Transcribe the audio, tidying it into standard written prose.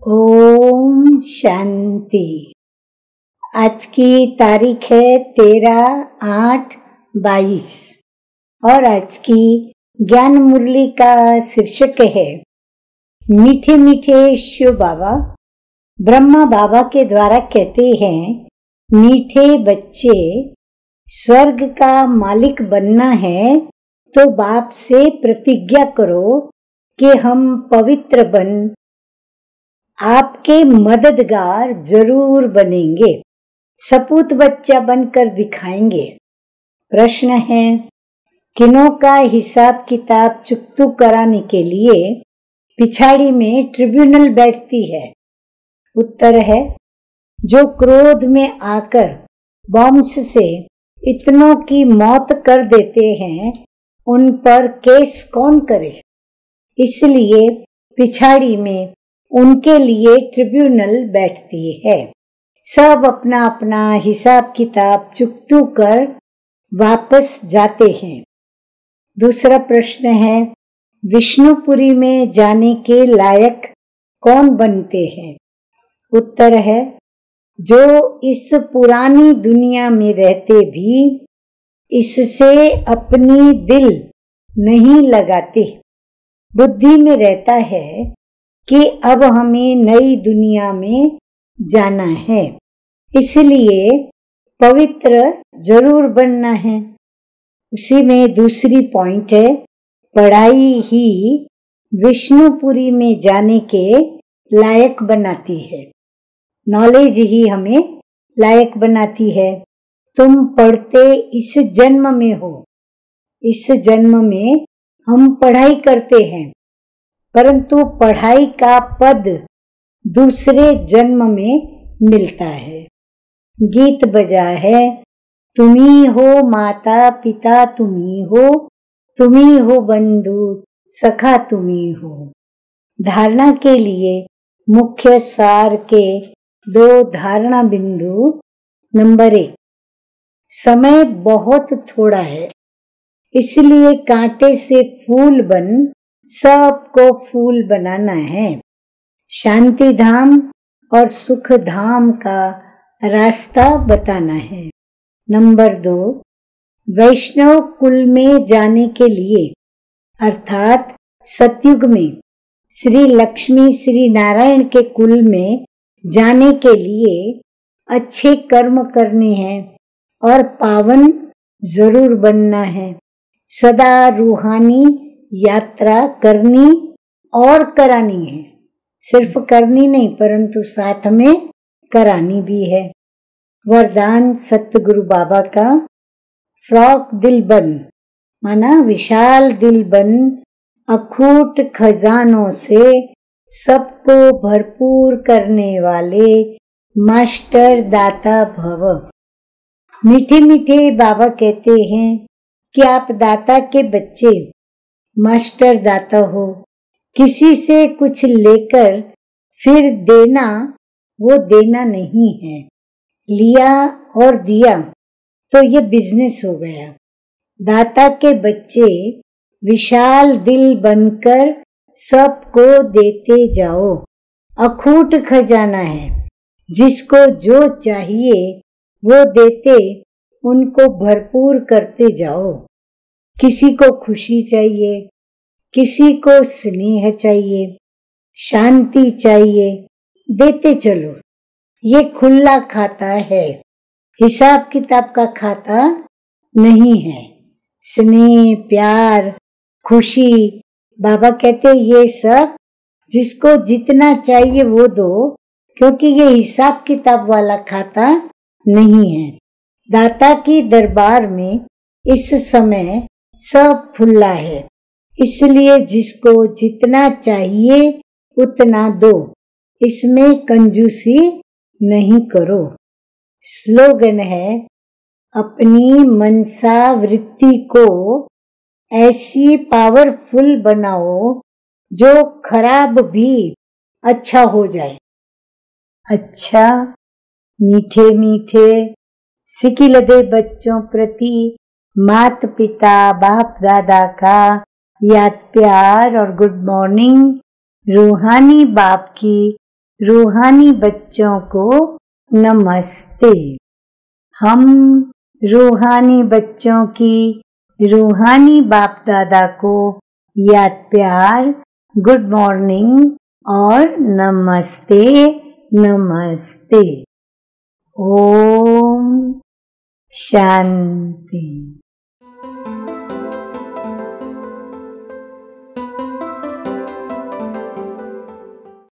ओम शांति। आज की तारीख है 13/8/22 और आज की ज्ञान मुरली का शीर्षक है मीठे मीठे शिव बाबा। ब्रह्मा बाबा के द्वारा कहते हैं, मीठे बच्चे, स्वर्ग का मालिक बनना है तो बाप से प्रतिज्ञा करो कि हम पवित्र बन आपके मददगार जरूर बनेंगे, सपूत बच्चा बनकर दिखाएंगे। प्रश्न है, किनों का हिसाब किताब चुकतू कराने के लिए पिछाड़ी में ट्रिब्यूनल बैठती है? उत्तर है, जो क्रोध में आकर बॉम्ब्स से इतनों की मौत कर देते हैं, उन पर केस कौन करे? इसलिए पिछाड़ी में उनके लिए ट्रिब्यूनल बैठती है। सब अपना अपना हिसाब किताब चुकतू कर वापस जाते हैं। दूसरा प्रश्न है, विष्णुपुरी में जाने के लायक कौन बनते हैं? उत्तर है, जो इस पुरानी दुनिया में रहते भी इससे अपनी दिल नहीं लगाते। बुद्धि में रहता है कि अब हमें नई दुनिया में जाना है, इसलिए पवित्र जरूर बनना है। उसी में दूसरी पॉइंट है, पढ़ाई ही विष्णुपुरी में जाने के लायक बनाती है। नॉलेज ही हमें लायक बनाती है। तुम पढ़ते इस जन्म में हो, इस जन्म में हम पढ़ाई करते हैं, परंतु पढ़ाई का पद दूसरे जन्म में मिलता है। गीत बजा है, तुम्ही हो माता पिता तुम्ही हो बंधु सखा तुम्ही हो। धारणा के लिए मुख्य सार के 2 धारणा बिंदु। नंबर 1, समय बहुत थोड़ा है, इसलिए कांटे से फूल बन सबको फूल बनाना है। शांति धाम और सुख धाम का रास्ता बताना है। नंबर 2, वैष्णव कुल में जाने के लिए अर्थात सतयुग में श्री लक्ष्मी श्री नारायण के कुल में जाने के लिए अच्छे कर्म करने हैं और पावन जरूर बनना है। सदा रूहानी यात्रा करनी और करानी है। सिर्फ करनी नहीं, परंतु साथ में करानी भी है। वरदान सतगुरु बाबा का, फ्रॉक दिल बन, माना विशाल दिल बन, अखूट खजानों से सबको भरपूर करने वाले मास्टर दाता भव। मीठे मीठे बाबा कहते हैं कि आप दाता के बच्चे, मास्टर दाता हो। किसी से कुछ लेकर फिर देना, वो देना नहीं है। लिया और दिया तो ये बिजनेस हो गया। दाता के बच्चे विशाल दिल बनकर सबको देते जाओ। अखूट खजाना है, जिसको जो चाहिए वो देते, उनको भरपूर करते जाओ। किसी को खुशी चाहिए, किसी को स्नेह चाहिए, शांति चाहिए, देते चलो। ये खुला खाता है, हिसाब किताब का खाता नहीं है। स्नेह, प्यार, खुशी, बाबा कहते ये सब जिसको जितना चाहिए वो दो, क्योंकि ये हिसाब किताब वाला खाता नहीं है। दाता की दरबार में इस समय सब खुला है, इसलिए जिसको जितना चाहिए उतना दो, इसमें कंजूसी नहीं करो। स्लोगन है, अपनी मनसा वृत्ति को ऐसी पावरफुल बनाओ जो खराब भी अच्छा हो जाए। अच्छा, मीठे मीठे सिकिलदे बच्चों प्रति माता पिता बाप दादा का याद प्यार और गुड मॉर्निंग। रूहानी बाप की रूहानी बच्चों को नमस्ते। हम रूहानी बच्चों की रूहानी बाप दादा को याद प्यार, गुड मॉर्निंग और नमस्ते नमस्ते। ओम शांति।